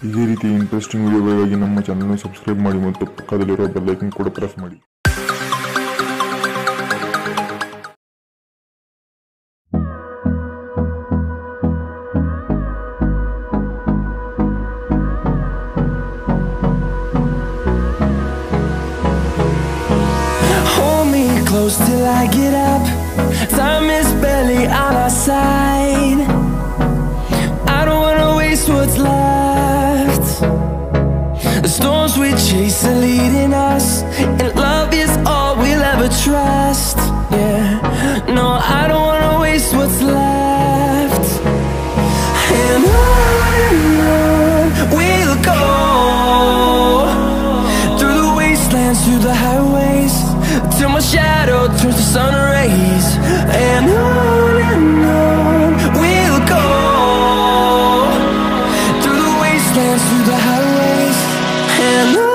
ಇದೇ ರೀತಿ ಇಂಟ್ರೆಸ್ಟಿಂಗ್ ವಿಡಿಯೋಗಳಿಗಾಗಿ ನಮ್ಮ ಚಾನೆಲ್ನ ಸಬ್ಸ್ಕ್ರೈಬ್ ಮಾಡಿ ಮತ್ತು ಪಕ್ಕದಲ್ಲಿರೋ ಬೆಲ್ ಐಕಾನ್ ಕೂಡ ಪ್ರೆಸ್ ಮಾಡಿ. Hold me close till I get up. Time is barely on our side. I don't wanna waste what's left. The storms we chase are leading us, and love is all we'll ever trust. Yeah, no, I don't wanna waste what's left. And on we'll go, through the wastelands, through the highways, till my shadow turns to sun rays. And on we'll go, through the wastelands, through the highways, and on we'll go.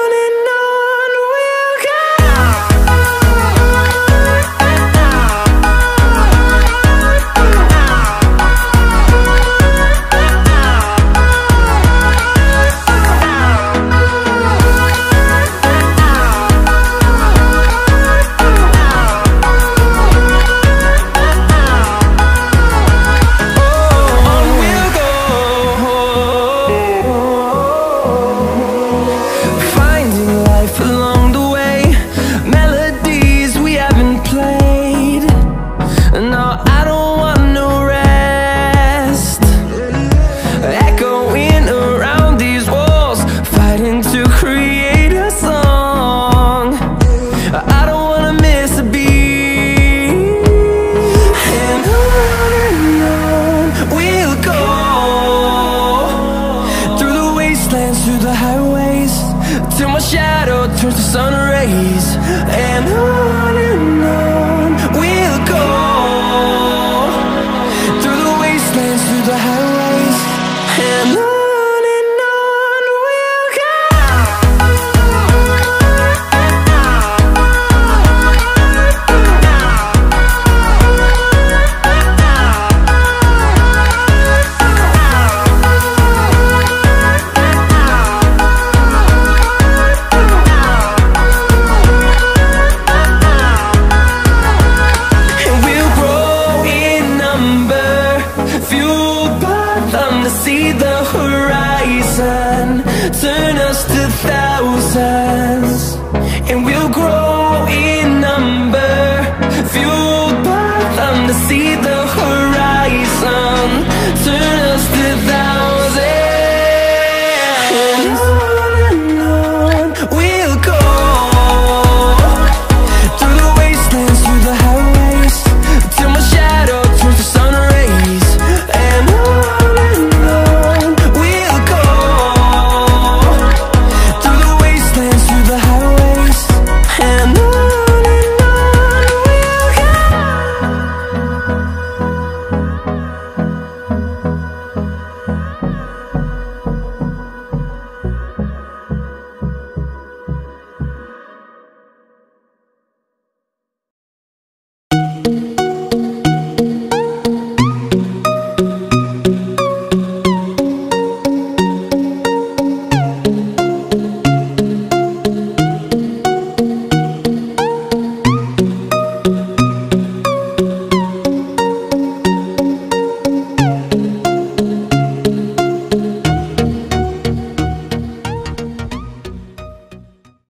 Through the highways, till my shadow turns to sun rays. And on we'll go, through the wastelands, through the highways, and on we'll go. See the horizon, turn us to thousands.